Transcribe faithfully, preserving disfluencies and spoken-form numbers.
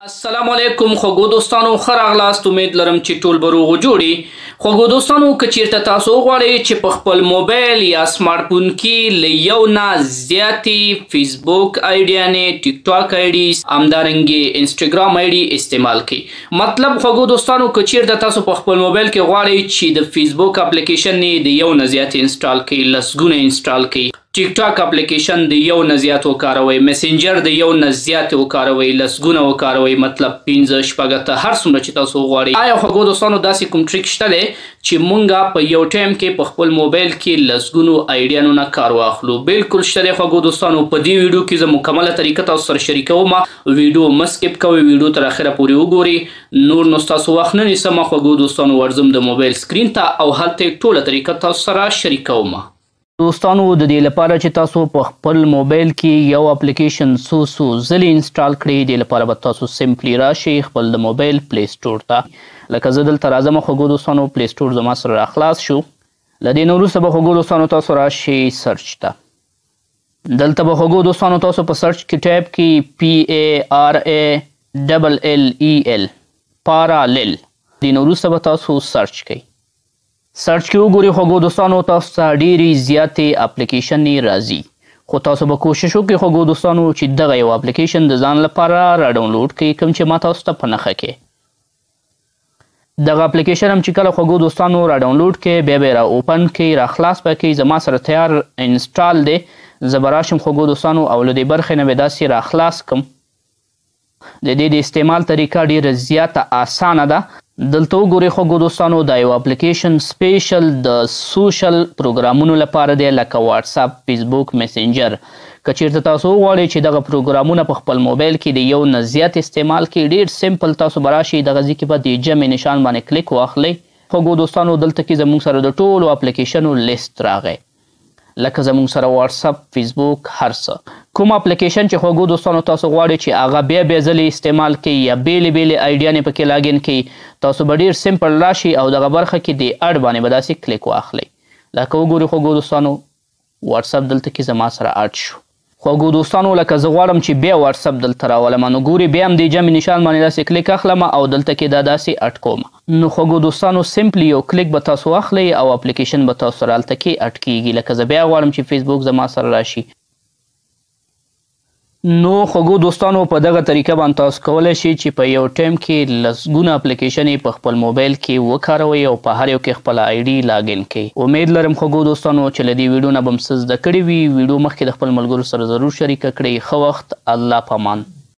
السلام علیکم خوږو دوستانو، ښه راغلاست. امید لرم چې ټول به روغ جوړې. خوږو دوستانو، که چیرته تاسو وغواړئ چې په خپل موبایل یا سمارټ فون کې له یو نه زیاتې فیسبوک آیډیانې، ټیک ټاک آیډي، همدارنګې انسټاګرام آیډي استعمال کړئ. مطلب خوږو دوستانو، که چیرته تاسو په خپل موبایل کې غواړئ چې د فیسبوک اپلیکیشن یې د یو نه زیاتې انسټال کړئ، لسګونه انسټال کړئ، ټیک ټاک اپلیکیشن د یو نه زیات وکاروئ، میسنجر د یو نه زیات وکاروئ، لسګونه وکاروئ، مطلب پنځه شپږ اته هر څومره چې تاسو وغواړئ. آیا خوږو دوستانو داسې کوم ټریک شته دی چې مونږ په یو ټایم کې په خپل موبایل کې لسګونو آیډیانو نه کار واخلو؟ بالکل شته دی خوږو دوستانو. په دې ویډیو کې زه مکمله طریقه تاسو سره شریکوم. ویډیو مه سکپ کوئ، ویډیو تر اخره پورې وګورئ. نور نو ستاسو وخت نه نیسم خوږو دوستانو، ورځم د موبایل سکرین ته او هلته یې ټوله طریقه تاسو سره شریکوم. دوستانو، د دې لپاره چې تاسو په خپل موبایل کې یو اپلیکیشن څو څو ځلې انسټال کړئ، دې لپاره به تاسو سمپلی راشئ خپل د موبایل پلی سټور ته. لکه زه دلته راځم خوږو دوستانو، پلی سټور زما سره راخلاص شو. له دې نه وروسته به خوږو دوستانو تاسو راشئ سرچ ته. دلته به خوږو دوستانو تاسو په سرچ کې ټایپ کړئ پی ای آر ای ډبل ایل ای ایل پارالل. دې نه وروسته به تاسو سرچ کړئ. سرچ کې وګورئ خوږو دوستانو، تاسو ته ډېرې زیاتې اپلیکیشنې راځي، خو تاسو به کوشش وکړئ خوږو دوستانو چې دغه یو اپلیکیشن د ځان لپاره را ډاونلوډ کړئ، کوم چې ما تاسو ته په نښه کې. دغه اپلیکیشن هم چې کله خوږو دوستانو را ډاونلوډ کړئ، بیا به یې را اوپن کړئ، را خلاص به کړئ. زما سره تیار انسټال دی، زه به راشم خوږو دوستانو او له دې برخې نه به داسې را خلاص کړم. د دې د استعمال طریقه ډېره زیاته اسانه ده. دلته وګورئ خوږو دوستانو، دا یو اپلیکیشن سپیشل د سوشل پروګرامونو لپاره دی، لکه واتساپ، فیسبوک، میسنجر. که چیرته تاسو وغواړئ چې دغه پروګرامونه په خپل موبایل کې د یو نه زیات استعمال کړئ، ډېر سمپل تاسو به راشئ، دغه ځای کې به د جمع نشان باندې کلیک واخلئ. خوږو دوستانو، دلته کې زموږ سره د ټولو اپلیکیشنو لیست راغی، لکه زموږ سره واتساپ، فیسبوک، هر څه. کوم اپلیکیشن چې خوږو دوستانو تاسو غواړئ چې هغه بیا بیا ځلې استعمال کړئ یا بیلې بیلې آیډیانې پکې لاګین کړئ، تاسو به ډېر سمپل راشئ او دغه برخه کې د اډ باندې به داسې کلیک واخلئ. لکه وګورئ خوږو دوستانو، واتساپ دلته کې زما سره اډ شو. خوږو دوستانو، لکه زه غواړم چې بیا واتساپ دلته راولم، نو ګورئ بیا هم د جمع نشان باندې داسې کلیک اخلم او دلته کې دا داسې اډ کوم. نو خوږو دوستانو، سمپلی یو کلیک به تاسو واخلئ او اپلیکیشن به تاسو سره هلته کې اډ کیږي. لکه زه بیا غواړم چې فیسبوک زما سره راشي. نو خوږو دوستانو، په دغه طریقه باندې تاسو کولی شئ چې په یو ټایم کې لسګونه اپلیکیشنې په خپل موبایل کې وکاروئ او په هر یو کې خپله آیډي لاګین کړئ. امید لرم خوږو دوستانو چې له دې ویډیو نه به م څه زده کړي وي. ویډیو مخکې د خپل ملګرو سره ضرور شریکه کړئ. ښه وخت، الله پامان.